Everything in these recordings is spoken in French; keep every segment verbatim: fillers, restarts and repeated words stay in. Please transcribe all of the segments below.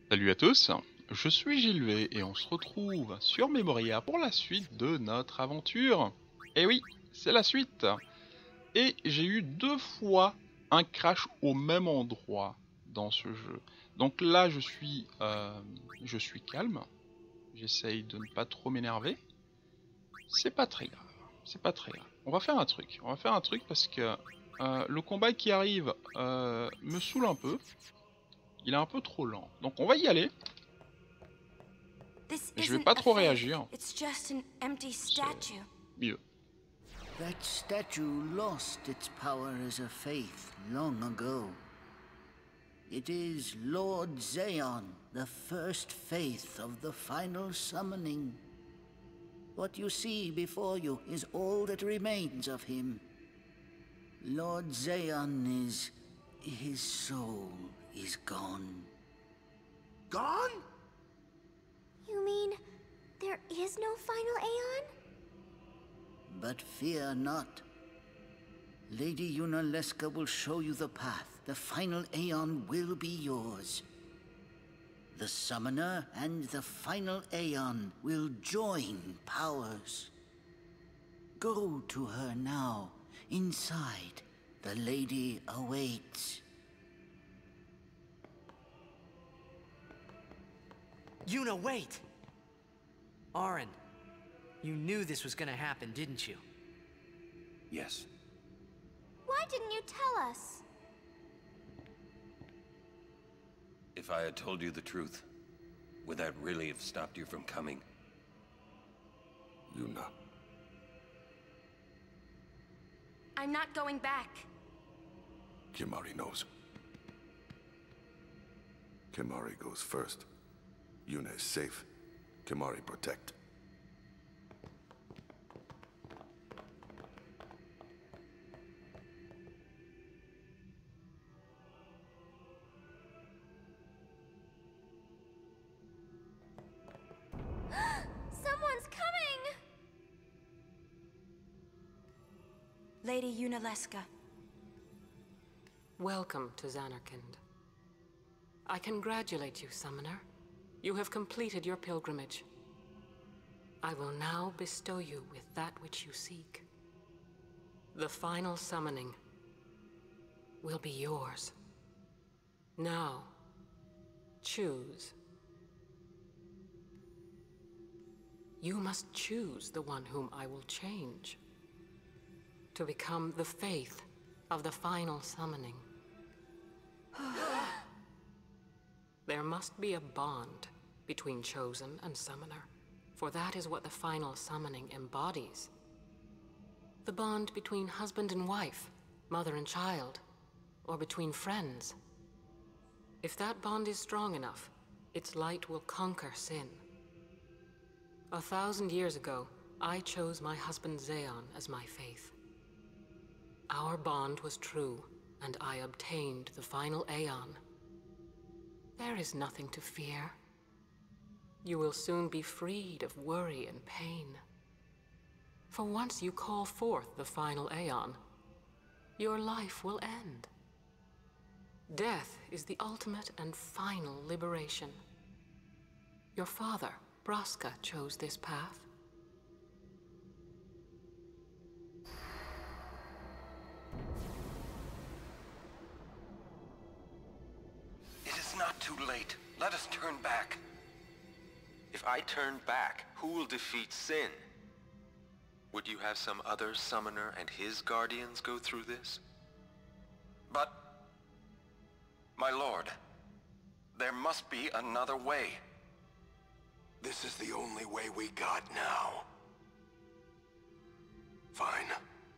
Salut à tous, je suis Gilles et on se retrouve sur Memoria pour la suite de notre aventure. Et oui, c'est la suite. Et j'ai eu deux fois un crash au même endroit dans ce jeu. Donc là, je suis, euh, je suis calme. J'essaye de ne pas trop m'énerver. C'est pas très grave. C'est pas très grave. On va faire un truc. On va faire un truc parce que euh, le combat qui arrive euh, me saoule un peu. Il est un peu trop lent. Donc on va y aller. This Je vais isn't pas a trop faith. réagir. It's just an empty C'est statue. mieux. That statue lost its power as a faith long ago. It is Lord Zayon, the first faith of the final summoning. What you see before you is all that remains of him. Lord Zayon is... his soul is gone. Gone? You mean there is no final Aeon? But fear not. Lady Yunalesca will show you the path. The final Aeon will be yours. The Summoner and the final Aeon will join powers. Go to her now. Inside, the lady awaits. Yuna, wait! Aren, you knew this was gonna happen, didn't you? Yes. Why didn't you tell us? If I had told you the truth, would that really have stopped you from coming? Yuna. I'm not going back. Kimari knows. Kimari goes first. Yuna is safe. Kimari protect. Someone's coming! Lady Yunalesca. Welcome to Zanarkand. I congratulate you, Summoner. You have completed your pilgrimage. I will now bestow you with that which you seek. The final summoning will be yours. Now, choose. You must choose the one whom I will change to become the faith of the final summoning. There must be a bond between Chosen and Summoner, for that is what the final summoning embodies. The bond between husband and wife, mother and child, or between friends. If that bond is strong enough, its light will conquer sin. A thousand years ago, I chose my husband Zayon as my faith. Our bond was true, and I obtained the final Aeon. There is nothing to fear. You will soon be freed of worry and pain. For once you call forth the final Aeon, your life will end. Death is the ultimate and final liberation. Your father, Braska, chose this path. It is not too late. Let us turn back. If I turn back, who will defeat Sin? Would you have some other summoner and his guardians go through this? But... my lord, there must be another way. This is the only way we got now. Fine.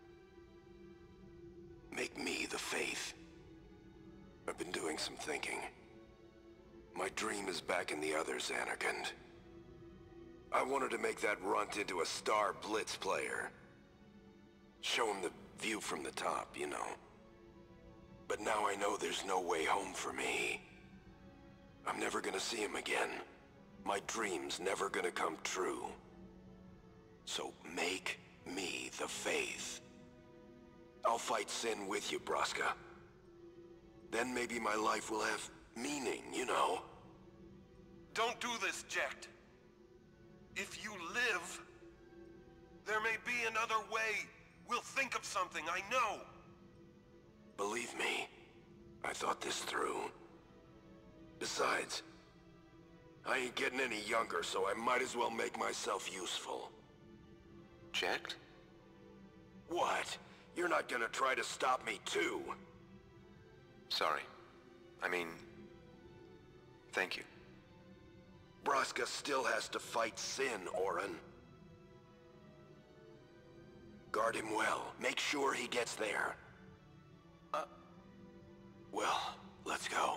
Make me the faith. I've been doing some thinking. My dream is back in the other Zanarkand. I wanted to make that runt into a star blitz player. Show him the view from the top, you know. But now I know there's no way home for me. I'm never gonna see him again. My dream's never gonna come true. So make me the faith. I'll fight Sin with you, Braska. Then maybe my life will have meaning, you know? this, Jecht. If you live, there may be another way. We'll think of something, I know. Believe me, I thought this through. Besides, I ain't getting any younger, so I might as well make myself useful. Jecht? What? You're not gonna try to stop me too? Sorry. I mean... Thank you. Braska still has to fight Sin, Orin. Guard him well. Make sure he gets there. Uh... Well, let's go.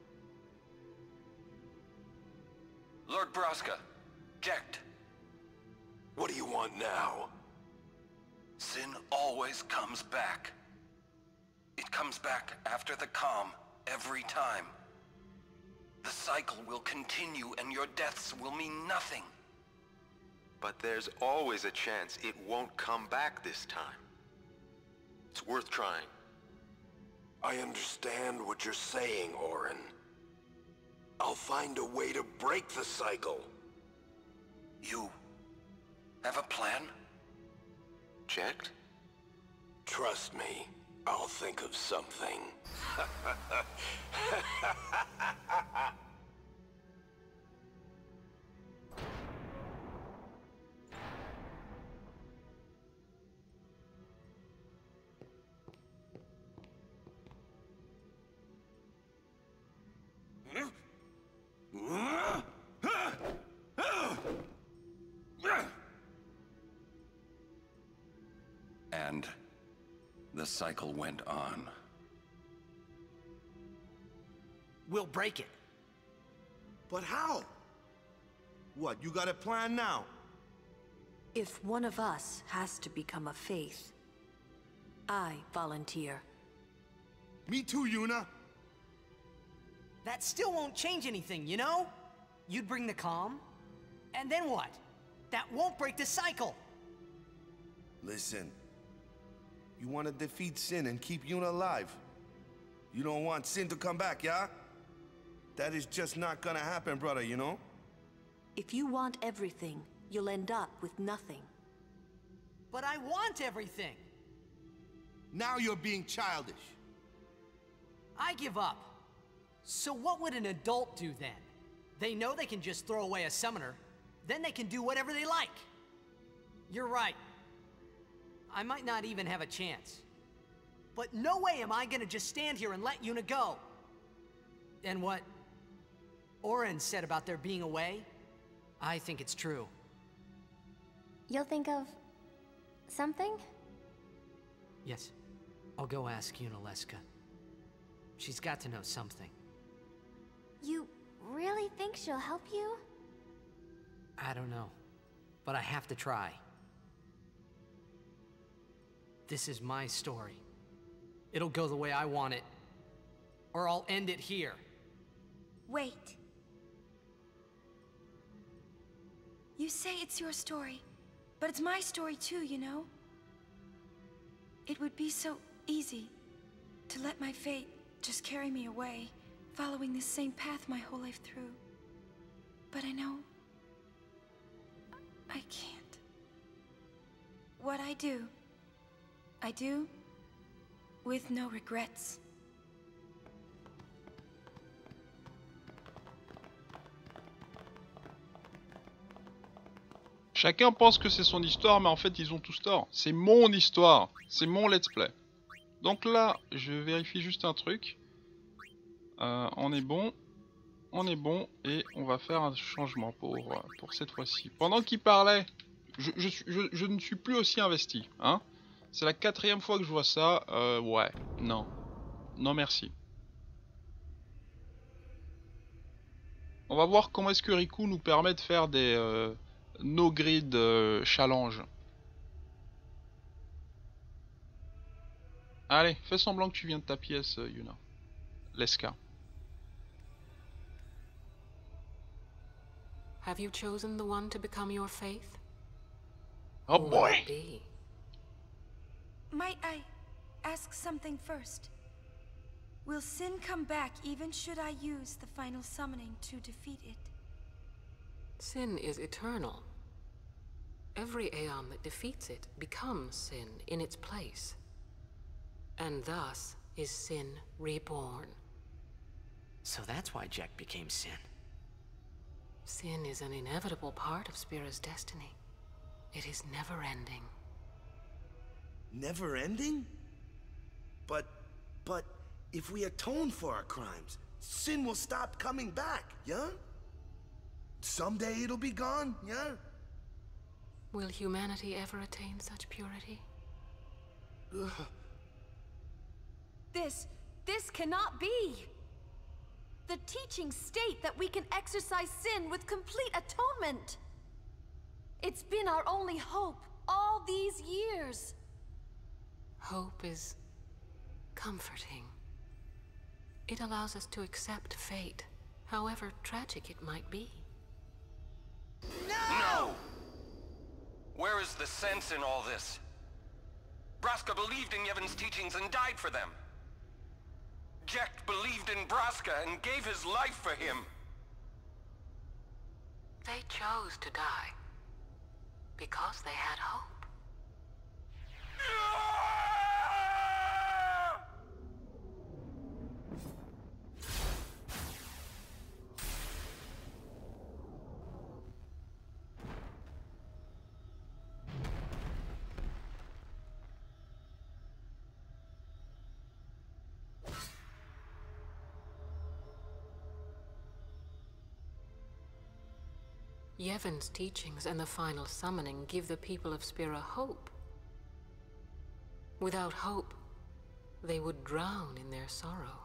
Lord Braska, Jecht. What do you want now? Sin always comes back. It comes back after the calm, every time. The cycle will continue and your deaths will mean nothing. But there's always a chance it won't come back this time. It's worth trying. I understand what you're saying, Orin. I'll find a way to break the cycle. You have a plan? Jecht? Trust me, I'll think of something. And the cycle went on. We'll break it. But how? What, you got a plan now? If one of us has to become a faith, I volunteer. Me too, Yuna. That still won't change anything, you know? You'd bring the calm, and then what? That won't break the cycle. Listen. You want to defeat Sin and keep Yuna alive. You don't want Sin to come back, yeah? That is just not gonna happen, brother, you know? If you want everything, you'll end up with nothing. But I want everything. Now you're being childish. I give up. So what would an adult do then? They know they can just throw away a summoner, then they can do whatever they like. You're right. I might not even have a chance. But no way am I gonna just stand here and let Yuna go. And what Orin said about there being a way, I think it's true. You'll think of... something? Yes. I'll go ask Yuna Leska. She's got to know something. You really think she'll help you? I don't know. But I have to try. This is my story. It'll go the way I want it. Or I'll end it here. Wait. You say it's your story, but it's my story too, you know? It would be so easy to let my fate just carry me away, following this same path my whole life through. But I know I can't. What I do, I do with no regrets. Chacun pense que c'est son histoire, mais en fait ils ont tous tort. C'est mon histoire, c'est mon let's play. Donc là, je vérifie juste un truc. Euh, on est bon, on est bon, et on va faire un changement pour, pour cette fois-ci. Pendant qu'il parlait, je, je, je, je ne suis plus aussi investi. Hein. C'est la quatrième fois que je vois ça. Euh, ouais, non. Non merci. On va voir comment est-ce que Riku nous permet de faire des... Euh, no grid euh, challenge. Allez, fais semblant que tu viens de ta pièce, euh, Yuna. Leska. Have you chosen the one to become your faith? Oh Who will boy. it be? Might I ask something first? Will Sin come back even should I use the final summoning to defeat it? Sin is eternal. Every Aeon that defeats it becomes sin in its place. And thus is sin reborn. So that's why Jack became Sin. Sin is an inevitable part of Spira's destiny. It is never-ending. Never ending? But, but, if we atone for our crimes, sin will stop coming back, yeah? Someday it'll be gone, yeah? Will humanity ever attain such purity? Ugh. This, this cannot be! The teachings state that we can exercise sin with complete atonement! It's been our only hope all these years! Hope is comforting. It allows us to accept fate, however tragic it might be. No! Where is the sense in all this? Braska believed in Yevon's teachings and died for them. Jecht believed in Braska and gave his life for him. They chose to die because they had hope. Yevon's teachings and the final summoning give the people of Spira hope. Without hope, they would drown in their sorrow.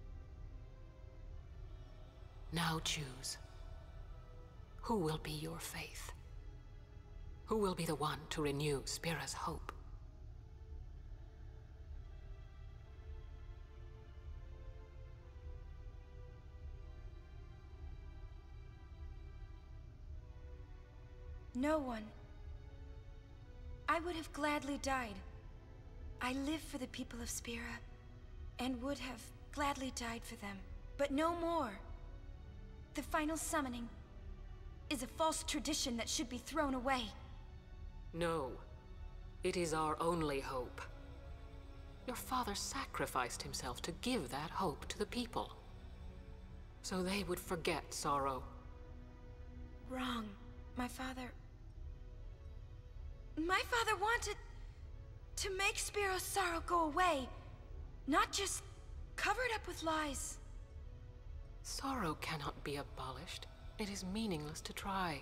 Now choose. Who will be your faith? Who will be the one to renew Spira's hope? No one. I would have gladly died. I live for the people of Spira, and would have gladly died for them, but no more. The final summoning is a false tradition that should be thrown away. No, it is our only hope. Your father sacrificed himself to give that hope to the people, so they would forget sorrow. Wrong. My father... My father wanted to make Spiro's sorrow go away, not just cover it up with lies. Sorrow cannot be abolished. It is meaningless to try.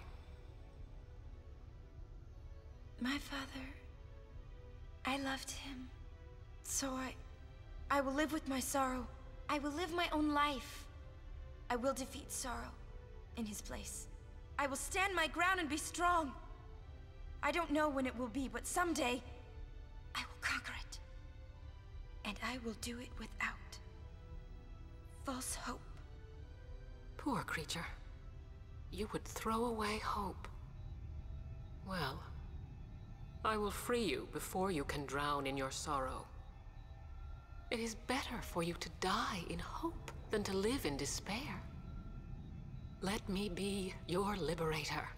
My father... I loved him. So I... I will live with my sorrow. I will live my own life. I will defeat sorrow in his place. I will stand my ground and be strong. I don't know when it will be, but someday, I will conquer it. And I will do it without false hope. Poor creature. You would throw away hope. Well, I will free you before you can drown in your sorrow. It is better for you to die in hope than to live in despair. Let me be your liberator.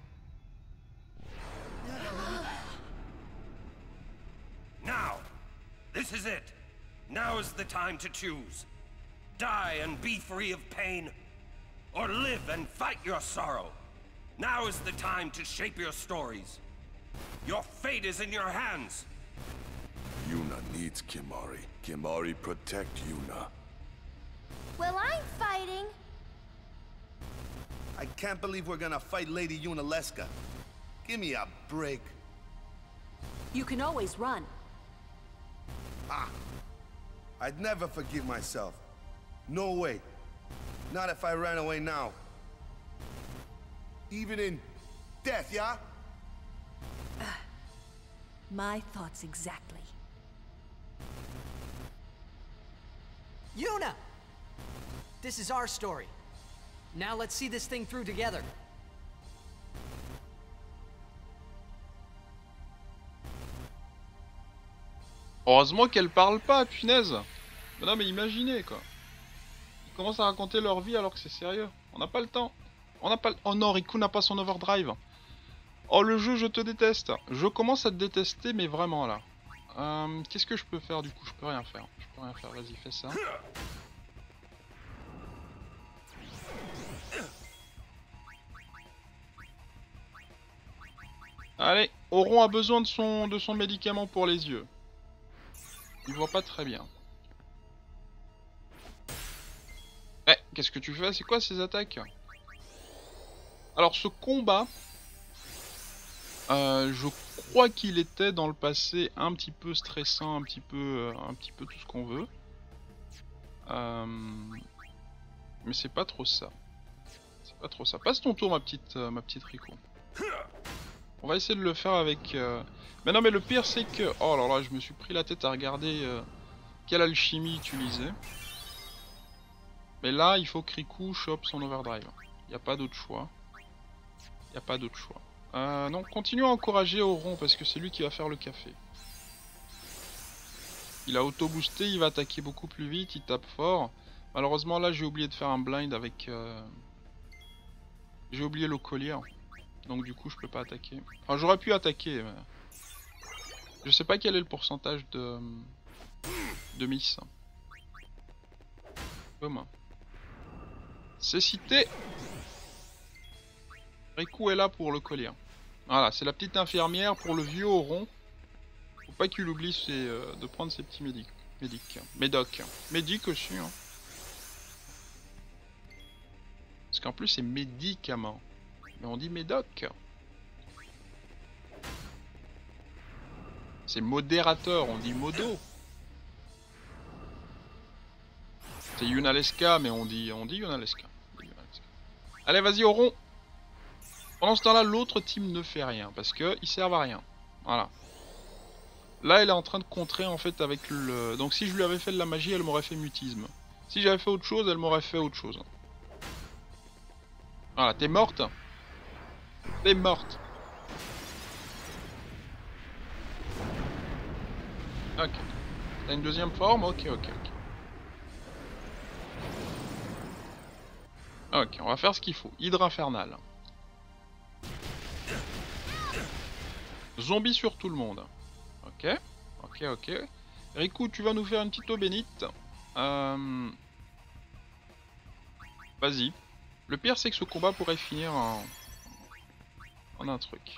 Now! This is it! Now is the time to choose. Die and be free of pain, or live and fight your sorrow. Now is the time to shape your stories. Your fate is in your hands. Yuna needs Kimahri. Kimahri protect Yuna. Well, I'm fighting. I can't believe we're gonna fight Lady Yunalesca. Give me a break. You can always run. Ah! I'd never forgive myself. No way. Not if I ran away now. Even in death, yeah? My thoughts exactly. Yuna! This is our story. Now let's see this thing through together. Heureusement qu'elle parle pas, punaise. Non mais imaginez quoi. Ils commencent à raconter leur vie alors que c'est sérieux. On n'a pas le temps. On n'a pas... Oh non, Riku n'a pas son overdrive. Oh le jeu, je te déteste. Je commence à te détester, mais vraiment là. Euh, Qu'est-ce que je peux faire du coup? Je peux rien faire. Je peux rien faire, vas-y, fais ça. Allez, Auron a besoin de son, de son médicament pour les yeux. Il voit pas très bien. Eh, qu'est-ce que tu fais? C'est quoi ces attaques? Alors ce combat, euh, je crois qu'il était dans le passé un petit peu stressant, un petit peu, euh, un petit peu tout ce qu'on veut. Euh, mais c'est pas trop ça. C'est pas trop ça. Passe ton tour, ma petite, euh, ma petite Riku. On va essayer de le faire avec... Euh... Mais non, mais le pire, c'est que... Oh là là, je me suis pris la tête à regarder euh, quelle alchimie utiliser. Mais là, il faut que Riku chope son overdrive. Il n'y a pas d'autre choix. Il n'y a pas d'autre choix. Euh, non, continue à encourager Auron, parce que c'est lui qui va faire le café. Il a auto-boosté, il va attaquer beaucoup plus vite, il tape fort. Malheureusement, là, j'ai oublié de faire un blind avec... Euh... J'ai oublié le collier. Donc du coup je peux pas attaquer. Enfin j'aurais pu attaquer mais... Je sais pas quel est le pourcentage de... de miss. Comme. C'est cité. Riku est là pour le collier. Voilà, c'est la petite infirmière pour le vieux Auron. Faut pas qu'il oublie ses, euh, de prendre ses petits médics. Médic. Médoc. Médic aussi. Hein. Parce qu'en plus c'est médicament. Mais on dit médoc. C'est modérateur, on dit modo. C'est Yunalesca, mais on dit on dit Yunalesca. Allez, vas-y, Auron. Pendant ce temps-là, l'autre team ne fait rien parce que ils servent à rien. Voilà. Là, elle est en train de contrer en fait avec le. Donc, si je lui avais fait de la magie, elle m'aurait fait mutisme. Si j'avais fait autre chose, elle m'aurait fait autre chose. Voilà, t'es morte. T'es morte. Ok. T'as une deuxième forme? Ok, ok, ok. Ok, on va faire ce qu'il faut. Hydre infernale. Zombie sur tout le monde. Ok. Ok, ok. Riku, tu vas nous faire une petite eau bénite. Euh... Vas-y. Le pire, c'est que ce combat pourrait finir en... en un truc.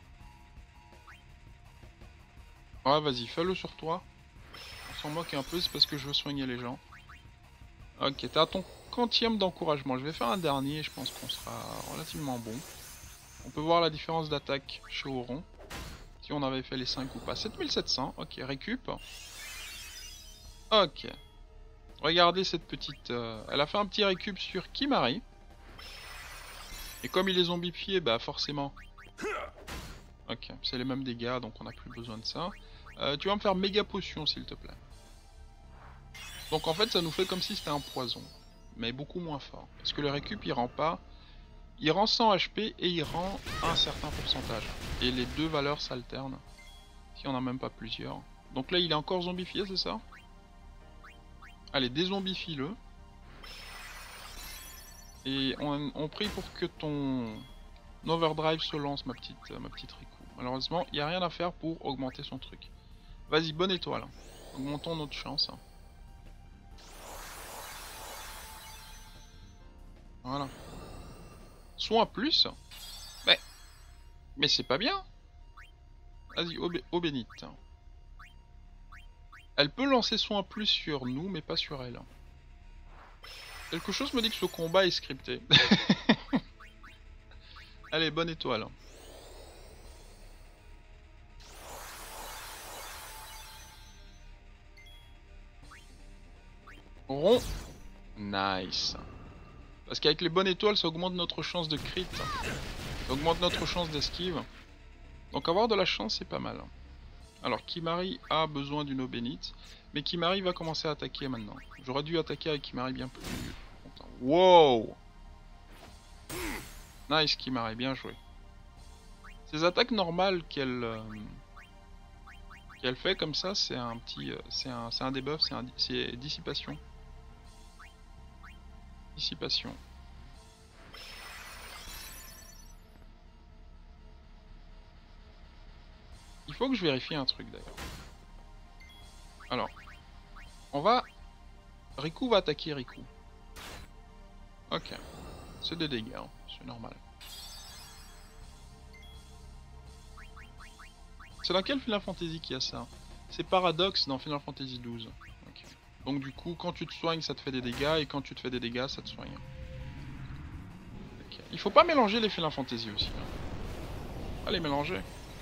Ouais, vas-y, fais-le sur toi. On s'en moque un peu, c'est parce que je veux soigner les gens. Ok, t'as ton quantième d'encouragement. Je vais faire un dernier, je pense qu'on sera relativement bon. On peut voir la différence d'attaque chez Auron. Si on avait fait les cinq ou pas. sept mille sept cents, ok, récup. Ok. Regardez cette petite... Euh... Elle a fait un petit récup sur Kimahri. Et comme il est zombifié, bah forcément... Ok, c'est les mêmes dégâts, donc on n'a plus besoin de ça. Euh, tu vas me faire méga potion, s'il te plaît. Donc en fait, ça nous fait comme si c'était un poison. Mais beaucoup moins fort. Parce que le récup, il rend pas... Il rend cent H P et il rend un certain pourcentage. Et les deux valeurs s'alternent. Si on n'a même pas plusieurs. Donc là, il est encore zombifié, c'est ça? Allez, dézombifie-le. Et on, on prie pour que ton overdrive se lance, ma petite, ma petite Riku. Malheureusement, il n'y a rien à faire pour augmenter son truc. Vas-y, bonne étoile. Augmentons notre chance. Voilà. Soin plus. Mais, mais c'est pas bien. Vas-y, eau, eau bénite. Elle peut lancer soin plus sur nous, mais pas sur elle. Quelque chose me dit que ce combat est scripté. Allez, bonne étoile. Rond. Nice. Parce qu'avec les bonnes étoiles, ça augmente notre chance de crit. Ça augmente notre chance d'esquive. Donc avoir de la chance, c'est pas mal. Alors, Kimahri a besoin d'une eau bénite. Mais Kimahri va commencer à attaquer maintenant. J'aurais dû attaquer avec Kimahri bien plus longtemps. Wow! Nice Kimahri, bien joué. Ces attaques normales qu'elle euh, qu'elle fait comme ça, c'est un petit... Euh, c'est un, un debuff, c'est dissipation. Dissipation. faut que je vérifie un truc d'ailleurs. Alors, on va... Riku va attaquer Riku. Ok. C'est des dégâts, hein. C'est normal. C'est dans quel Final Fantasy qu'il y a ça? C'est Paradox dans Final Fantasy douze. Okay. Donc du coup, quand tu te soignes, ça te fait des dégâts, et quand tu te fais des dégâts, ça te soigne. Okay. Il faut pas mélanger les Final Fantasy aussi. Hein. Pas les mélanger.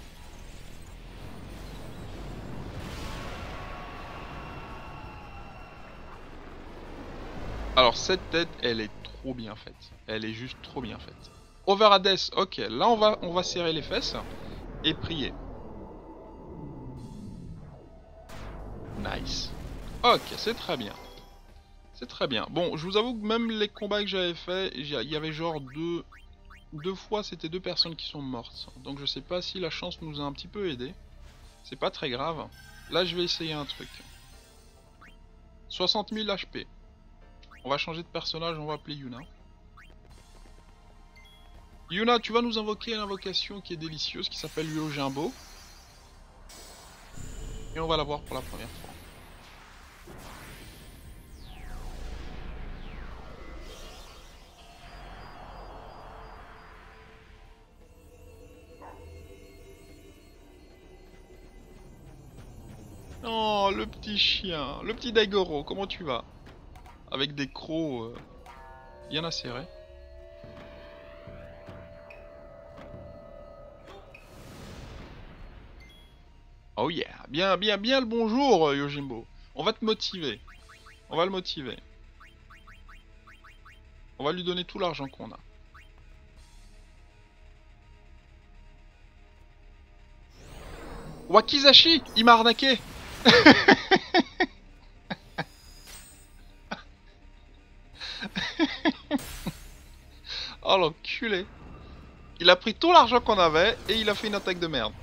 Alors cette tête, elle est trop bien faite. Elle est juste trop bien faite. Over Hades, ok. Là, on va, on va serrer les fesses et prier. Nice. Ok, c'est très bien. C'est très bien. Bon, je vous avoue que même les combats que j'avais fait, il y avait genre deux... Deux fois, c'était deux personnes qui sont mortes. Donc je sais pas si la chance nous a un petit peu aidé. C'est pas très grave. Là, je vais essayer un truc. soixante mille H P. On va changer de personnage, on va appeler Yuna. Yuna, tu vas nous invoquer l'invocation qui est délicieuse, qui s'appelle Yojimbo. Et on va la voir pour la première fois. Oh, le petit chien, le petit Daigoro, comment tu vas? Avec des crocs euh, bien acérés. Oh yeah, bien, bien, bien le bonjour, Yojimbo. On va te motiver. On va le motiver. On va lui donner tout l'argent qu'on a. Wakizashi, il m'a arnaqué. Oh l'enculé. Il a pris tout l'argent qu'on avait et il a fait une attaque de merde.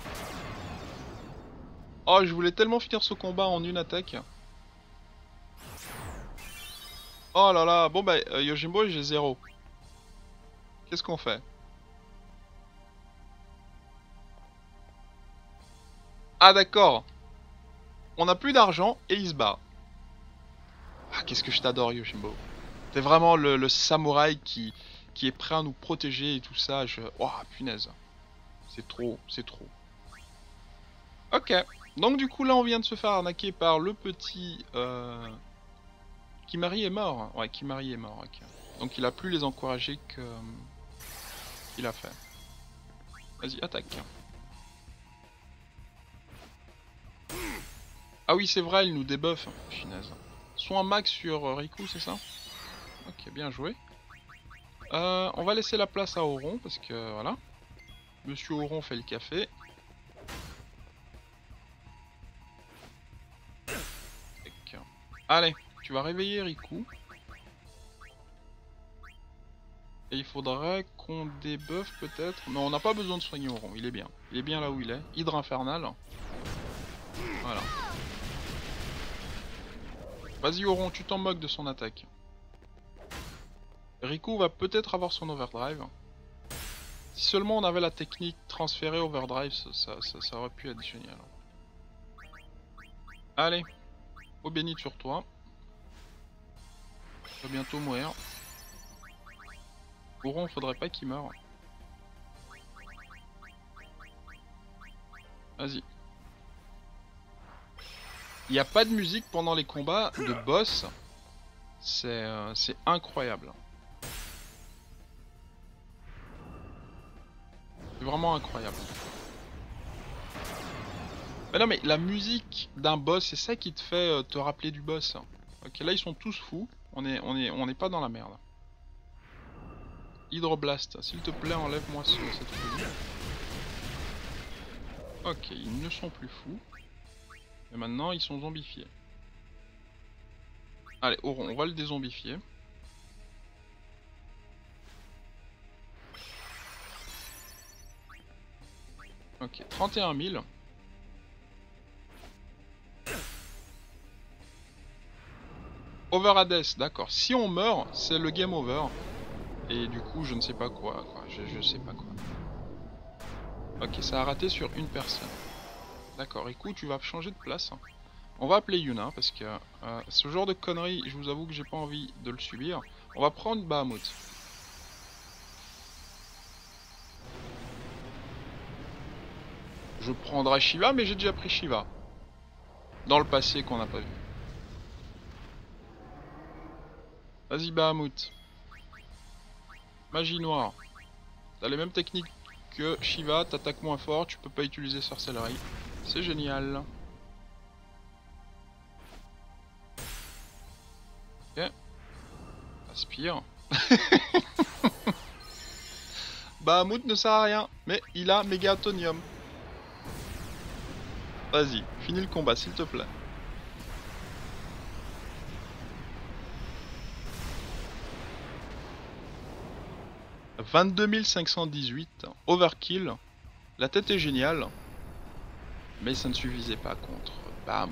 Oh, je voulais tellement finir ce combat en une attaque. Oh là là, bon bah euh, Yojimbo, j'ai zéro. Qu'est-ce qu'on fait? Ah d'accord. On n'a plus d'argent et il se bat. Ah, qu'est-ce que je t'adore, Yojimbo. T'es vraiment le, le samouraï qui, qui est prêt à nous protéger et tout ça. Je... Oh, punaise. C'est trop, c'est trop. Ok. Donc du coup, là, on vient de se faire arnaquer par le petit... Euh... Kimari est mort. Ouais, Kimari est mort. Okay. Donc il a plus les encouragés que... qu'il a fait. Vas-y, attaque. Ah oui, c'est vrai, il nous débuffe. Punaise. Soin max sur Riku, c'est ça? Ok, bien joué. Euh, on va laisser la place à Auron, parce que voilà. Monsieur Auron fait le café. Allez, tu vas réveiller Riku. Et il faudrait qu'on débuffe peut-être. Mais on n'a pas besoin de soigner Auron, il est bien. Il est bien là où il est. Hydre infernal. Voilà. Vas-y Auron, tu t'en moques de son attaque. Riku va peut-être avoir son overdrive. Si seulement on avait la technique transférée overdrive, ça, ça, ça, ça aurait pu être génial. Allez, eau bénite sur toi. Tu vas bientôt mourir. Auron, faudrait pas qu'il meure. Vas-y. Il n'y a pas de musique pendant les combats de boss. C'est euh, c'est incroyable. C'est vraiment incroyable. Mais non mais la musique d'un boss, c'est ça qui te fait euh, te rappeler du boss. Ok, là ils sont tous fous. On est, on est, on n'est pas dans la merde. Hydroblast, s'il te plaît, enlève-moi ce, cette folie. Ok, ils ne sont plus fous. Et maintenant, ils sont zombifiés. Allez, Auron, on va le dézombifier. Ok, trente et un mille. Over Hades, d'accord. Si on meurt, c'est le game over. Et du coup, je ne sais pas quoi. quoi. Je, je sais pas quoi. Ok, ça a raté sur une personne. D'accord, écoute, tu vas changer de place. On va appeler Yuna parce que euh, ce genre de conneries, je vous avoue que j'ai pas envie de le subir. On va prendre Bahamut. Je prendrai Shiva, mais j'ai déjà pris Shiva. Dans le passé qu'on n'a pas vu. Vas-y Bahamut. Magie noire. T'as les mêmes techniques que Shiva, t'attaques moins fort, tu peux pas utiliser sorcellerie. C'est génial. Ok. Aspire. Bahamut ne sert à rien, mais il a méga atonium. Vas-y, finis le combat s'il te plaît. vingt-deux mille cinq cent dix-huit, overkill. La tête est géniale, mais ça ne suffisait pas contre Bahamut.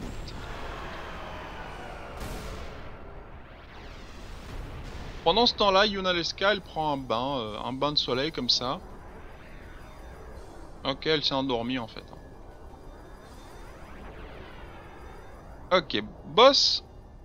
Pendant ce temps-là, Yunalesca, elle prend un bain, euh, un bain de soleil comme ça. Ok, elle s'est endormie en fait. Ok, boss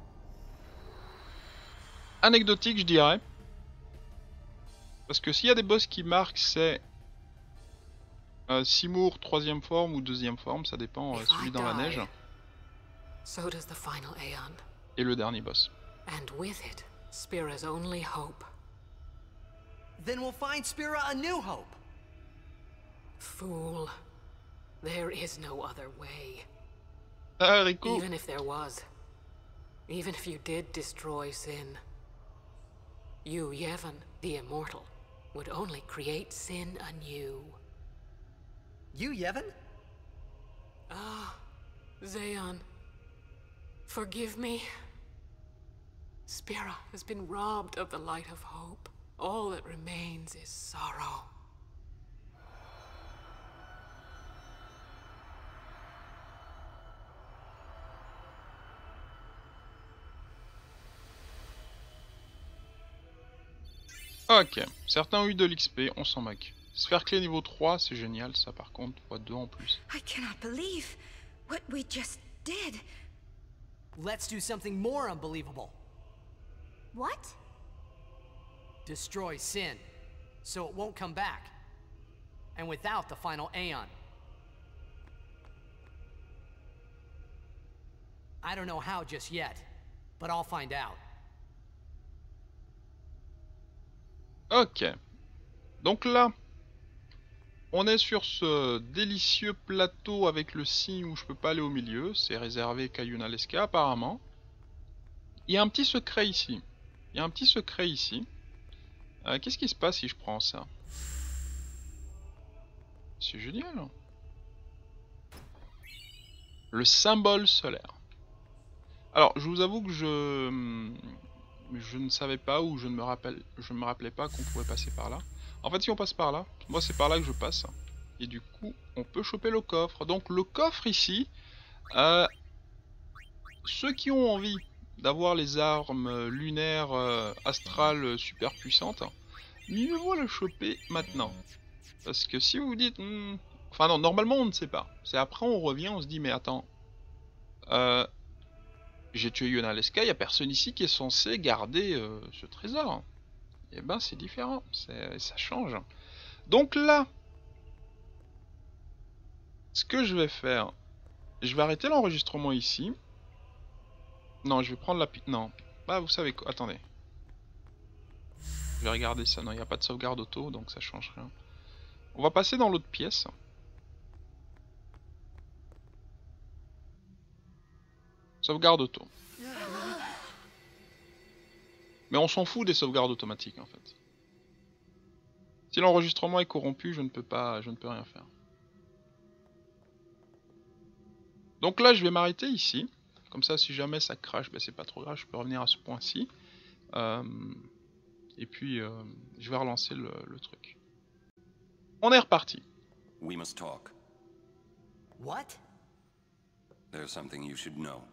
anecdotique, je dirais. Parce que s'il y a des boss qui marquent, c'est euh, Seymour troisième forme ou deuxième forme, ça dépend, euh, celui dans la neige. So does the final Aeon. Et le dernier boss. And with it, Spira's only hope. Then we'll find Spira a new hope. Fool. There is no other way. Ah, Riku. Even if there was. Even if you did destroy Sin. You, Yevon, the immortal, would only create Sin anew. You, Yevon? Ah, Zayon. Forgive me. Spira has been robbed of the light of hope. All that remains is sorrow. Ok, certains ont eu de l'X P, on s'en moque. Sphère clé niveau trois, c'est génial, ça par contre, fois deux en plus. I cannot believe what we just did. Let's do something more unbelievable. What? Destroy Sin, so it won't come back. And without the final Aeon. I don't know how just yet, but I'll find out. Ok. Donc là, on est sur ce délicieux plateau avec le signe où je peux pas aller au milieu. C'est réservé qu'à Yunalesca apparemment. Il y a un petit secret ici. Il y a un petit secret ici. Euh, Qu'est-ce qui se passe si je prends ça? C'est génial. Le symbole solaire. Alors, je vous avoue que je... Je ne savais pas ou je ne me rappelle, je me rappelais pas qu'on pouvait passer par là. En fait, si on passe par là, moi c'est par là que je passe. Et du coup, on peut choper le coffre. Donc le coffre ici, euh, ceux qui ont envie d'avoir les armes lunaires, euh, astrales super puissantes, mieux vaut le choper maintenant. Parce que si vous vous dites... Hmm, enfin non, normalement on ne sait pas. C'est après on revient, on se dit mais attends... Euh, J'ai tué Yunalesca, il n'y a personne ici qui est censé garder euh, ce trésor. Et ben c'est différent, ça change. Donc là, ce que je vais faire, je vais arrêter l'enregistrement ici. Non, je vais prendre la... Non, bah vous savez quoi, attendez. Je vais regarder ça, non il n'y a pas de sauvegarde auto, donc ça change rien. On va passer dans l'autre pièce. Sauvegarde auto. Mais on s'en fout des sauvegardes automatiques en fait. Si l'enregistrement est corrompu, je ne peux pas, je ne peux rien faire. Donc là, je vais m'arrêter ici. Comme ça, si jamais ça crache, ben, c'est pas trop grave, je peux revenir à ce point-ci. Euh, et puis, euh, je vais relancer le, le truc. On est reparti. We must talk. What? There's something you should know.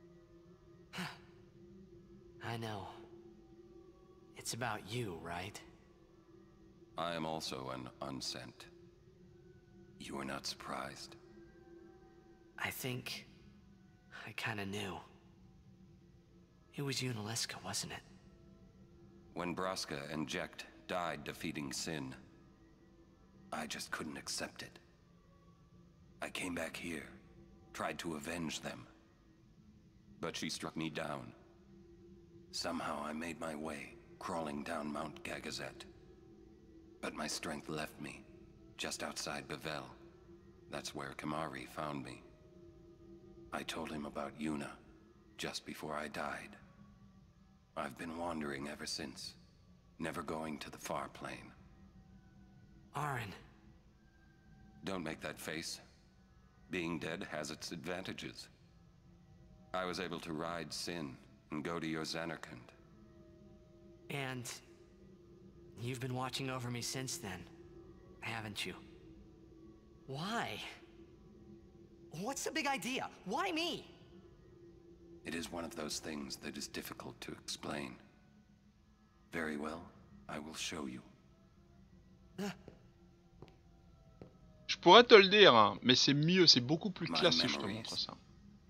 I know. It's about you, right? I am also an unsent. You are not surprised. I think I kinda knew. It was Yunalesca, wasn't it? When Braska and Jecht died defeating Sin, I just couldn't accept it. I came back here, tried to avenge them. But she struck me down. Somehow I made my way, crawling down Mount Gagazet. But my strength left me, just outside Bevel. That's where Kamari found me. I told him about Yuna, just before I died. I've been wandering ever since, never going to the far plane. Auron. Don't make that face. Being dead has its advantages. I was able to ride Sin and go to your Zanarkand. And you've been watching over me since then, haven't you? Why? What's the big idea? Why me? It is one of those things that is difficult to explain. Very well, I will show you. Je pourrais te le dire, hein, mais c'est mieux, c'est beaucoup plus classe si je te montre ça.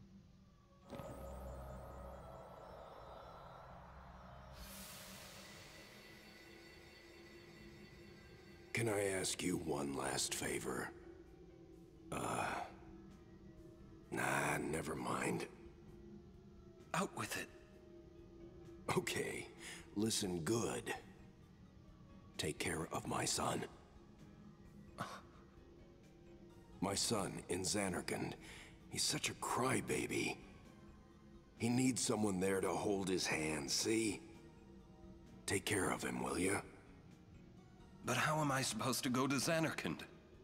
Can I ask you one last favor? Uh... Nah, never mind. Out with it. Okay, listen good. Take care of my son. My son in Zanarkand. He's such a crybaby. He needs someone there to hold his hand, see? Take care of him, will you? But how am I supposed to go to Zanarkand?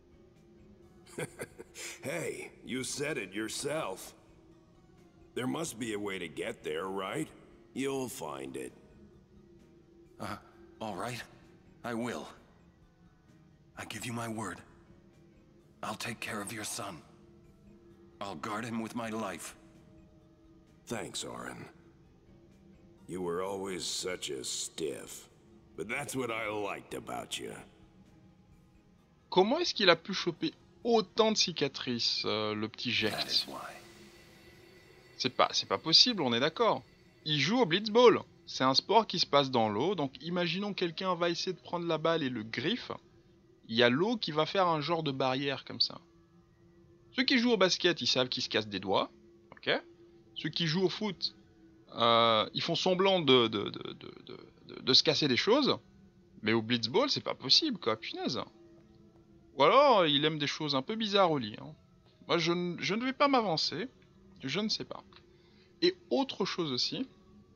Hey, you said it yourself. There must be a way to get there, right? You'll find it. Uh, all right. I will. I give you my word. I'll take care of your son. I'll guard him with my life. Thanks, Auron. You were always such a stiff. But that's what I liked about you. Comment est-ce qu'il a pu choper autant de cicatrices, euh, le petit Jecht? C'est pas, c'est pas possible, on est d'accord. Il joue au blitzball. C'est un sport qui se passe dans l'eau, donc imaginons quelqu'un va essayer de prendre la balle et le griffe. Il y a l'eau qui va faire un genre de barrière comme ça. Ceux qui jouent au basket, ils savent qu'ils se cassent des doigts. Ok. Ceux qui jouent au foot, euh, ils font semblant de, de, de, de, de, de, de se casser des choses. Mais au blitzball, c'est pas possible, quoi, punaise. Ou alors, il aime des choses un peu bizarres au lit. Hein. Moi, je, ne, je ne vais pas m'avancer. Je ne sais pas. Et autre chose aussi.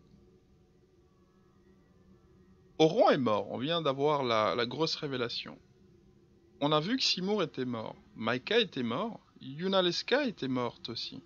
Auron est mort. On vient d'avoir la, la grosse révélation. On a vu que Seymour était mort. Maika était mort. Yunalesca était morte aussi.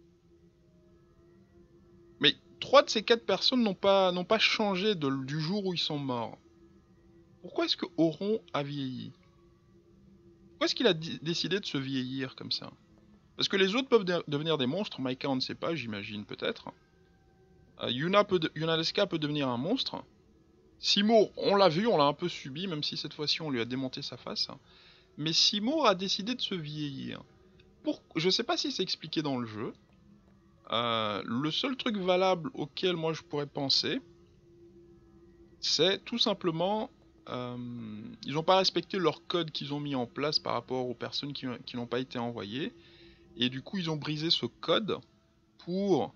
Mais trois de ces quatre personnes n'ont pas, n'ont pas changé de, du jour où ils sont morts. Pourquoi est-ce que Auron a vieilli? Pourquoi est-ce qu'il a décidé de se vieillir comme ça? Parce que les autres peuvent de devenir des monstres. Maika, on ne sait pas, j'imagine peut-être. Euh, Yuna peut de Yunalesca peut devenir un monstre. Seymour, on l'a vu, on l'a un peu subi, même si cette fois-ci on lui a démonté sa face. Mais Seymour a décidé de se vieillir. Pour... Je sais pas si c'est expliqué dans le jeu. Euh, le seul truc valable auquel moi je pourrais penser, c'est tout simplement... Euh, ils n'ont pas respecté leur code qu'ils ont mis en place par rapport aux personnes qui, qui n'ont pas été envoyées. Et du coup, ils ont brisé ce code pour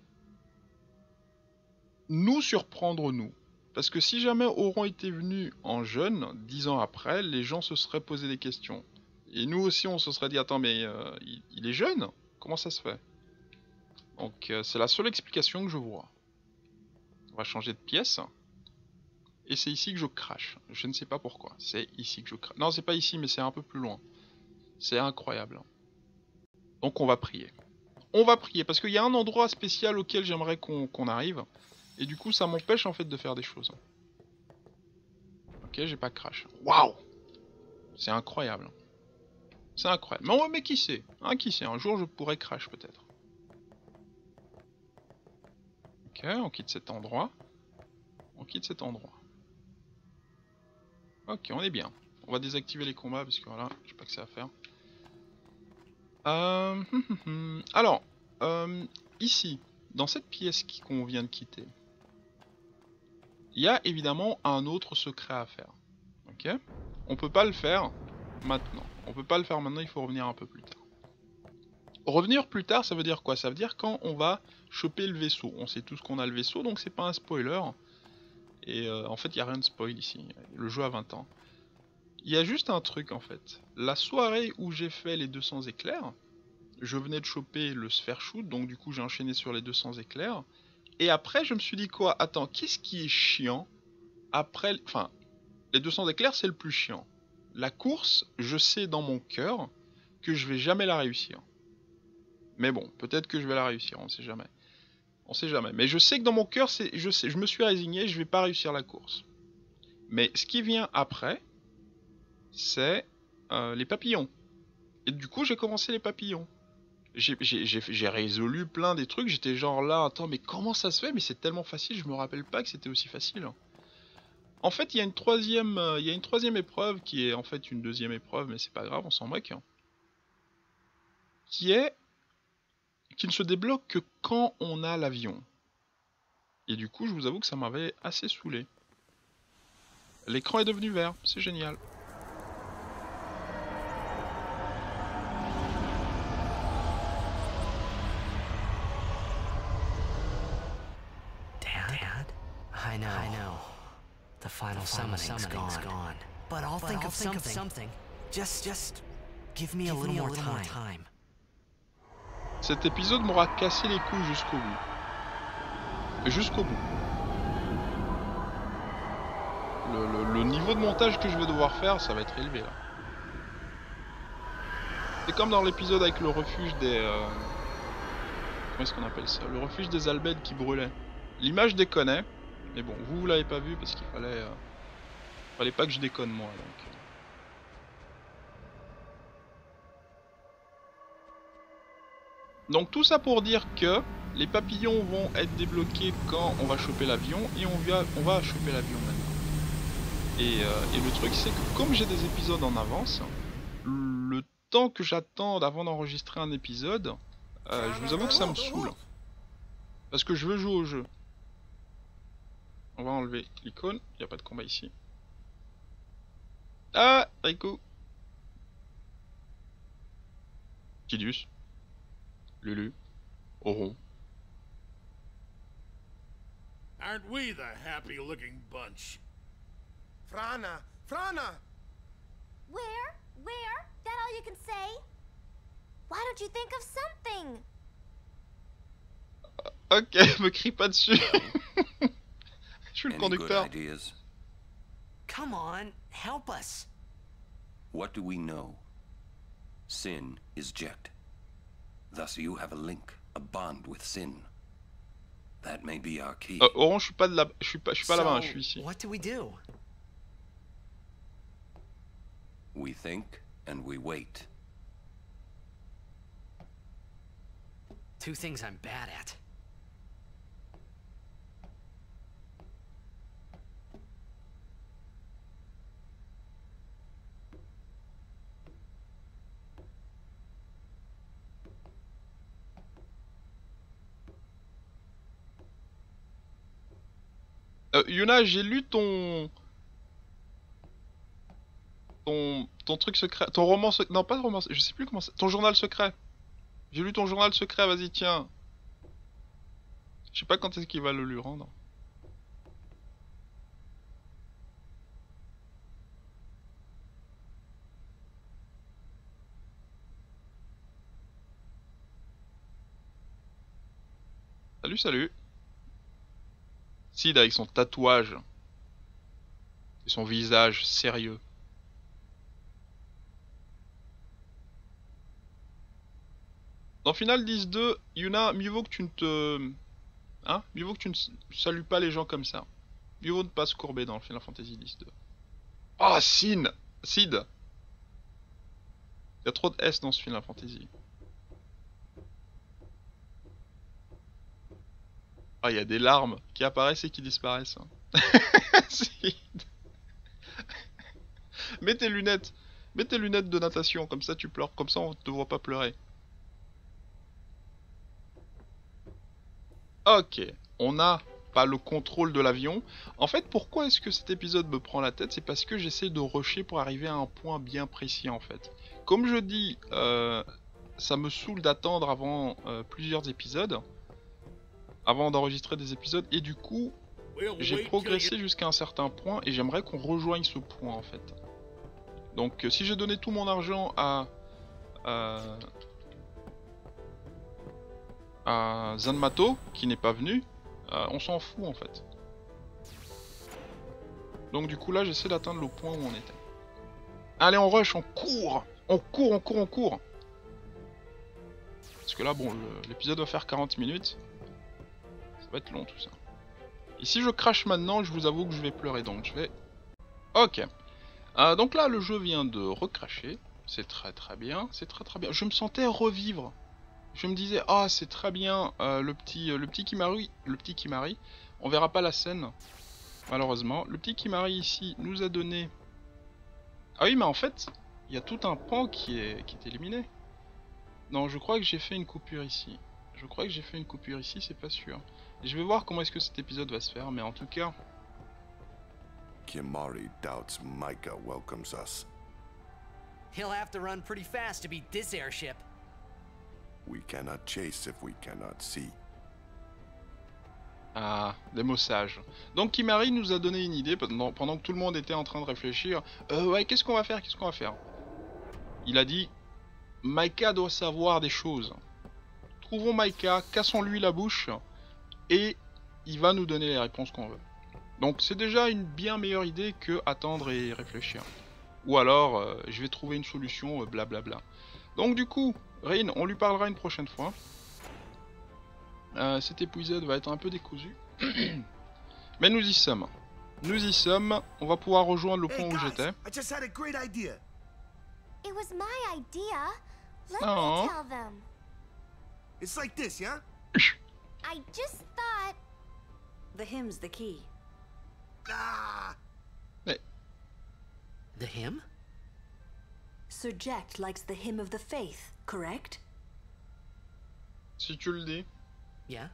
nous surprendre, nous. Parce que si jamais Auron était venu en jeune, dix ans après, les gens se seraient posé des questions. Et nous aussi, on se serait dit, attends, mais euh, il, il est jeune? Comment ça se fait? Donc, euh, c'est la seule explication que je vois. On va changer de pièce. Et c'est ici que je crache. Je ne sais pas pourquoi. C'est ici que je crache. Non, c'est pas ici, mais c'est un peu plus loin. C'est incroyable. Donc, on va prier. On va prier, parce qu'il y a un endroit spécial auquel j'aimerais qu'on qu'on arrive. Et du coup, ça m'empêche en fait de faire des choses. Ok, j'ai pas crash. Waouh! C'est incroyable. C'est incroyable. Mais, mais qui sait? Hein, qui sait? Un jour, je pourrais crash peut-être. Ok, on quitte cet endroit. On quitte cet endroit. Ok, on est bien. On va désactiver les combats parce que voilà, j'ai pas que ça à faire. Euh, hum, hum, hum. Alors, euh, ici, dans cette pièce qui- qu'on vient de quitter, il y a évidemment un autre secret à faire. Ok? On peut pas le faire maintenant. On peut pas le faire maintenant, il faut revenir un peu plus tard. Revenir plus tard, ça veut dire quoi? Ça veut dire quand on va choper le vaisseau. On sait tous qu'on a le vaisseau, donc c'est pas un spoiler. Et euh, en fait, il n'y a rien de spoil ici. Le jeu a vingt ans. Il y a juste un truc en fait. La soirée où j'ai fait les deux cents éclairs, je venais de choper le sphère shoot, donc du coup j'ai enchaîné sur les deux cents éclairs. Et après, je me suis dit quoi? Attends, qu'est-ce qui est chiant après... Enfin, les deux cents éclairs, c'est le plus chiant. La course, je sais dans mon cœur que je vais jamais la réussir. Mais bon, peut-être que je vais la réussir, on sait jamais. On sait jamais. Mais je sais que dans mon cœur, c'est, je sais, je me suis résigné, je vais pas réussir la course. Mais ce qui vient après, c'est euh, les papillons. Et du coup, j'ai commencé les papillons. J'ai, j'ai, j'ai, j'ai résolu plein des trucs, j'étais genre là, attends, mais comment ça se fait? Mais c'est tellement facile, je me rappelle pas que c'était aussi facile. En fait, il y a une troisième, euh, il y a une troisième épreuve qui est en fait une deuxième épreuve, mais c'est pas grave, on s'en moque. Hein, qui est qui ne se débloque que quand on a l'avion. Et du coup, je vous avoue que ça m'avait assez saoulé. L'écran est devenu vert, c'est génial. Dad? Dad? I know. I know. The final, the final summoning's, summoning's gone. gone. But I'll but think, I'll of, think something. of something. Just, just give me give a little, me more, a little time. more time. Cet épisode m'aura cassé les couilles jusqu'au bout. Jusqu'au bout. Le, le, le niveau de montage que je vais devoir faire, ça va être élevé là. C'est comme dans l'épisode avec le refuge des... Euh... Comment est-ce qu'on appelle ça? Le refuge des Albèdes qui brûlait. L'image déconnait. Mais bon, vous, vous l'avez pas vu parce qu'il fallait... Euh... Fallait pas que je déconne moi donc. Donc tout ça pour dire que les papillons vont être débloqués quand on va choper l'avion et on va, on va choper l'avion maintenant. Et, euh, et le truc c'est que comme j'ai des épisodes en avance, le temps que j'attends avant d'enregistrer un épisode, euh, je vous avoue que ça me saoule. Parce que je veux jouer au jeu. On va enlever l'icône, il n'y a pas de combat ici. Ah, Riku. Kidus. Lulu. Oron. Aren't we the happy-looking bunch? Frana! Frana! Where? Where? That all you can say? Why don't you think of something? Ok, me crie pas dessus. Je suis le Any conducteur. good ideas? Come on, help us. What do we know? Sin is Jet. Thus you have a link, a bond with Sin. That may be our key. Euh, Oron, je suis pas de là, je suis pas, je suis pas so, là-bas, je suis ici. What do we do? We think and we wait. Two things I'm bad at. Euh, Yuna, j'ai lu ton... ton... ton truc secret, ton roman secret, non pas de roman, je sais plus comment c'est, ton journal secret. J'ai lu ton journal secret, vas-y tiens. Je sais pas quand est-ce qu'il va le lui rendre. Salut, salut. Sid avec son tatouage et son visage sérieux. Dans Final dix deux, Yuna, mieux vaut que tu ne te... Hein? Mieux vaut que tu ne salues pas les gens comme ça. Mieux vaut ne pas se courber dans le Final Fantasy dix deux. Ah, oh, Sin! Sid! Il y a trop de S dans ce Final Fantasy. Ah, il y a des larmes qui apparaissent et qui disparaissent. Mets tes lunettes. Mets tes lunettes de natation, comme ça tu pleures, comme ça on te voit pas pleurer. Ok, on n'a pas le contrôle de l'avion. En fait, pourquoi est-ce que cet épisode me prend la tête? C'est parce que j'essaie de rusher pour arriver à un point bien précis en fait. Comme je dis, euh, ça me saoule d'attendre avant euh, plusieurs épisodes. Avant d'enregistrer des épisodes. Et du coup, j'ai progressé jusqu'à un certain point et j'aimerais qu'on rejoigne ce point en fait. Donc si j'ai donné tout mon argent à... à... à Zanmato, qui n'est pas venu, euh, on s'en fout en fait. Donc du coup là j'essaie d'atteindre le point où on était. Allez on rush, on court. On court, on court, on court. Parce que là bon, l'épisode va faire quarante minutes. Ça va être long tout ça. Et si je crache maintenant, je vous avoue que je vais pleurer, donc je vais... Ok. Euh, donc là le jeu vient de recracher. C'est très très bien, c'est très très bien. Je me sentais revivre. Je me disais, ah, c'est très bien, euh, le petit, euh, le petit Kimari, le petit Kimari. On verra pas la scène, malheureusement. Le petit Kimari ici nous a donné. Ah oui, mais en fait, il y a tout un pan qui est, qui est éliminé. Non, je crois que j'ai fait une coupure ici. Je crois que j'ai fait une coupure ici, c'est pas sûr. Et je vais voir comment est-ce que cet épisode va se faire, mais en tout cas. Kimari doubts Micah welcomes us. He'll have to run pretty fast to beat this airship. We cannot chase if we cannot see. Ah, des mots sages. Donc Kimari nous a donné une idée pendant, pendant que tout le monde était en train de réfléchir. Euh, ouais, qu'est-ce qu'on va faire? Qu'est-ce qu'on va faire? Il a dit, Micah doit savoir des choses. Trouvons Micah, cassons-lui la bouche, et il va nous donner les réponses qu'on veut. Donc c'est déjà une bien meilleure idée que attendre et réfléchir. Ou alors, euh, je vais trouver une solution, euh, blablabla. Donc du coup, Rin, on lui parlera une prochaine fois. Euh, cet épisode va être un peu décousu. Mais nous y sommes. Nous y sommes. On va pouvoir rejoindre le point où j'étais. I just had a great idea. It was my idea. Let Oh. me tell them. It's like this, yeah? I just thought... The hymn's the key. Ah! Mais... The hymn? Sir Jack likes the hymn of the faith, correct? Si tu le dis. Yeah.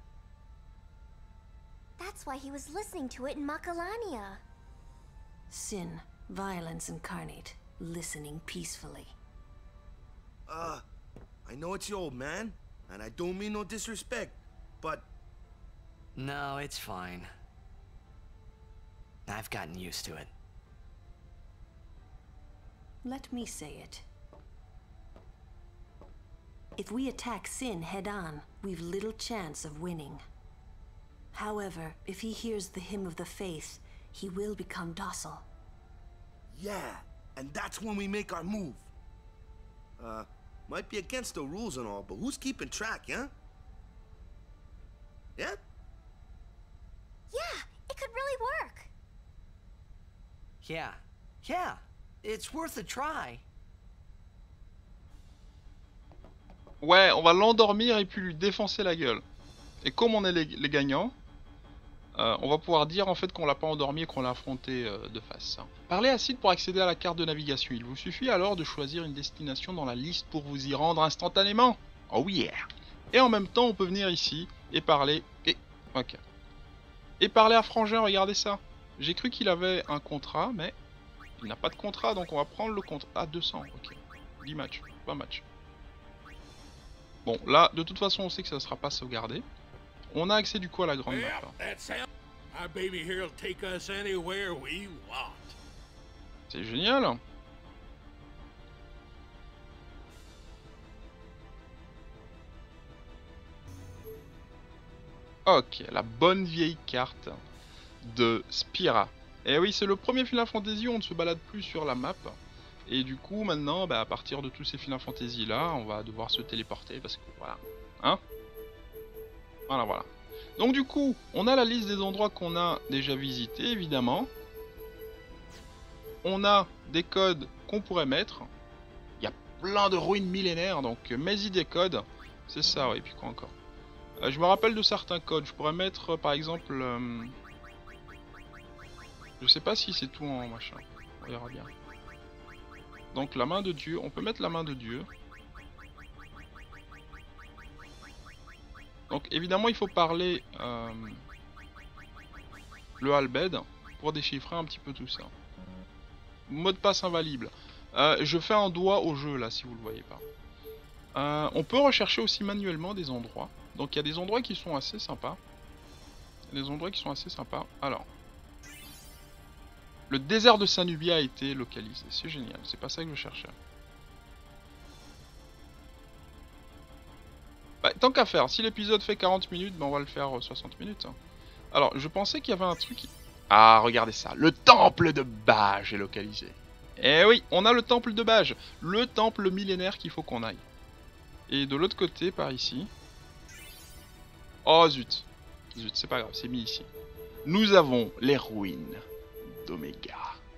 That's why he was listening to it in Macalania. Sin, violence incarnate, listening peacefully. Uh, I know it's your old man, and I don't mean no disrespect, but... No, it's fine. I've gotten used to it. Let me say it. If we attack Sin head-on, we've little chance of winning. However, if he hears the hymn of the faith, he will become docile. Yeah, and that's when we make our move. Uh, might be against the rules and all, but who's keeping track, yeah? Yeah? Yeah, it could really work. Yeah. Yeah. It's worth a try. Ouais, on va l'endormir et puis lui défoncer la gueule. Et comme on est les, les gagnants, euh, on va pouvoir dire en fait qu'on l'a pas endormi et qu'on l'a affronté euh, de face. Parlez à Sid pour accéder à la carte de navigation. Il vous suffit alors de choisir une destination dans la liste pour vous y rendre instantanément. Oh yeah. Et en même temps, on peut venir ici et parler... Et... Ok. Et parler à Frangin, regardez ça. J'ai cru qu'il avait un contrat, mais... il n'a pas de contrat, donc on va prendre le contrat. Ah, deux cents, ok. dix matchs, pas match. Bon, là, de toute façon, on sait que ça ne sera pas sauvegardé. On a accès du coup à la grande map. My baby here will take us anywhere we want. C'est génial. Ok, la bonne vieille carte de Spira. Et oui, c'est le premier Final Fantasy où on ne se balade plus sur la map. Et du coup, maintenant, bah, à partir de tous ces Final Fantasy là, on va devoir se téléporter parce que voilà. Hein? Voilà, voilà. Donc du coup, on a la liste des endroits qu'on a déjà visités, évidemment. On a des codes qu'on pourrait mettre. Il y a plein de ruines millénaires, donc mets-y des codes. C'est ça, oui, et puis quoi encore. Euh, je me rappelle de certains codes. Je pourrais mettre, euh, par exemple... Euh... Je sais pas si c'est tout en machin. On verra bien. Donc la main de Dieu. On peut mettre la main de Dieu. Donc évidemment il faut parler euh, le Albed pour déchiffrer un petit peu tout ça. Mot de passe invalide. Euh, je fais un doigt au jeu là si vous le voyez pas. Euh, on peut rechercher aussi manuellement des endroits. Donc il y a des endroits qui sont assez sympas. Des endroits qui sont assez sympas. Alors. Le désert de Sanubia a été localisé. C'est génial. C'est pas ça que je cherchais. Bah, tant qu'à faire. Si l'épisode fait quarante minutes, bah, on va le faire soixante minutes. Hein. Alors, je pensais qu'il y avait un truc... Qui... Ah, regardez ça. Le temple de Bage est localisé. Eh oui, on a le temple de Bage. Le temple millénaire qu'il faut qu'on aille. Et de l'autre côté, par ici... Oh, zut. Zut, c'est pas grave. C'est mis ici. Nous avons les ruines d'Omega.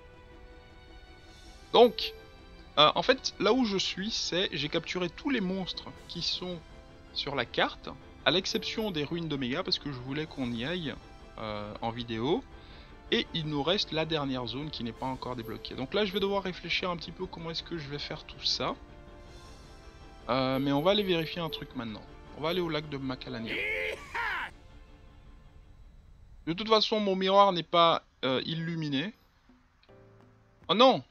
Donc, euh, en fait, là où je suis, c'est j'ai capturé tous les monstres qui sont sur la carte, à l'exception des ruines d'Omega, parce que je voulais qu'on y aille euh, en vidéo. Et il nous reste la dernière zone qui n'est pas encore débloquée. Donc là, je vais devoir réfléchir un petit peu comment est-ce que je vais faire tout ça. Euh, mais on va aller vérifier un truc maintenant. On va aller au lac de Macalania. De toute façon, mon miroir n'est pas euh, illuminé. Oh non!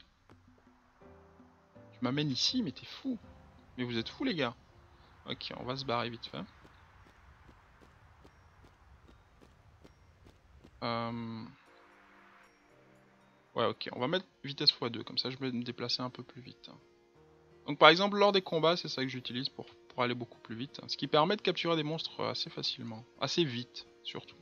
Tu m'amènes ici, mais t'es fou. Mais vous êtes fous, les gars. Ok, on va se barrer vite fait. Euh... Ouais, ok, on va mettre vitesse fois deux, comme ça je vais me déplacer un peu plus vite. Donc par exemple, lors des combats, c'est ça que j'utilise pour, pour aller beaucoup plus vite. Ce qui permet de capturer des monstres assez facilement. Assez vite, surtout.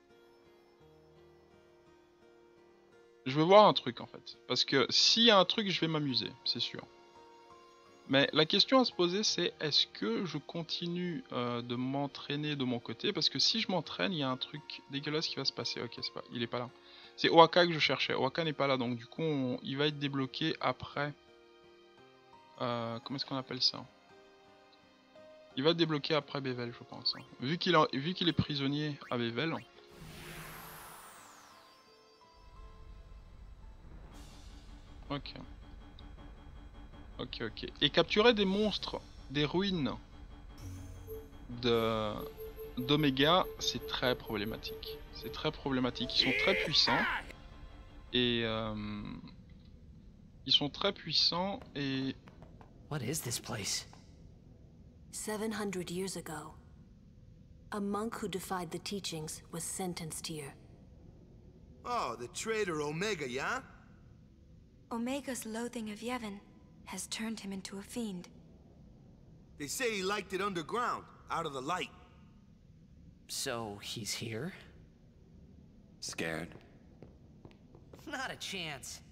Je veux voir un truc en fait. Parce que s'il y a un truc, je vais m'amuser, c'est sûr. Mais la question à se poser, c'est est-ce que je continue euh, de m'entraîner de mon côté? Parce que si je m'entraîne, il y a un truc dégueulasse qui va se passer. Ok, c'est pas, il est pas là. C'est Oaka que je cherchais. Oaka n'est pas là, donc du coup, on, il va être débloqué après. Euh, comment est-ce qu'on appelle ça? Il va être débloqué après Bevel, je pense. Hein. Vu qu'il vu qu'il est prisonnier à Bevel. Ok. Ok, ok. Et capturer des monstres des ruines de d'Omega, c'est très problématique. C'est très problématique. Ils sont très puissants. Et... Euh, ils sont très puissants et... What is this place? Seven hundred years ago, a monk who defied the teachings was sentenced here. Oh, the traitor Omega, yeah? Omega's loathing of Yevon has turned him into a fiend. They say he liked it underground, out of the light. So, he's here? Scared? Not a chance.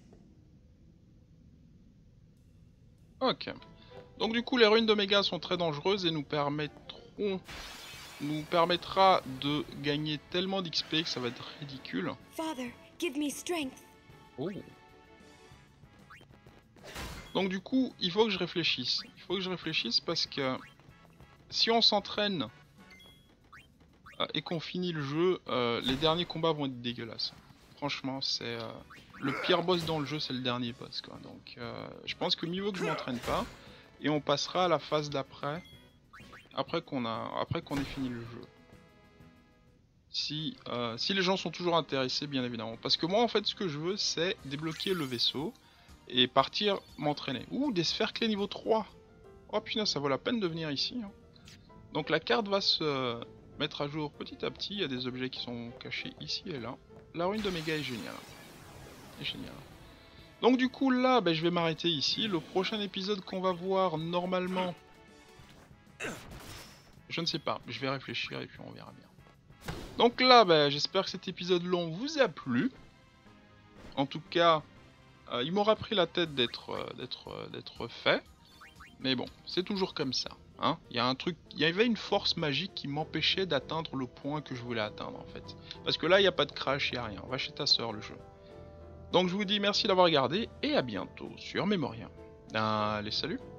Ok. Donc du coup, les ruines d'Omega sont très dangereuses et nous permettront... nous permettra de gagner tellement d'X P que ça va être ridicule. Father, give me strength. Oh. Donc du coup, il faut que je réfléchisse. Il faut que je réfléchisse parce que si on s'entraîne euh, et qu'on finit le jeu, euh, les derniers combats vont être dégueulasses. Franchement, c'est euh, le pire boss dans le jeu, c'est le dernier boss, quoi. Donc, euh, je pense que mieux vaut que je m'entraîne pas et on passera à la phase d'après, après qu'on a, après qu'on ait fini le jeu. Si, euh, si les gens sont toujours intéressés, bien évidemment. Parce que moi, en fait, ce que je veux, c'est débloquer le vaisseau et partir m'entraîner. Ouh, des sphères clés niveau trois. Oh putain, ça vaut la peine de venir ici. Hein. Donc la carte va se mettre à jour petit à petit. Il y a des objets qui sont cachés ici et là. La ruine d'Omega est géniale. Est géniale. Donc du coup là, ben, je vais m'arrêter ici. Le prochain épisode qu'on va voir normalement... Je ne sais pas, je vais réfléchir et puis on verra bien. Donc là, ben, j'espère que cet épisode long vous a plu. En tout cas... Euh, il m'aura pris la tête d'être euh, d'être euh, d'être fait, mais bon, c'est toujours comme ça. Hein. Il y a un truc, il y avait une force magique qui m'empêchait d'atteindre le point que je voulais atteindre en fait. Parce que là, il n'y a pas de crash, il n'y a rien. Va chez ta soeur le jeu. Donc je vous dis merci d'avoir regardé et à bientôt sur Memoria. Allez, salut.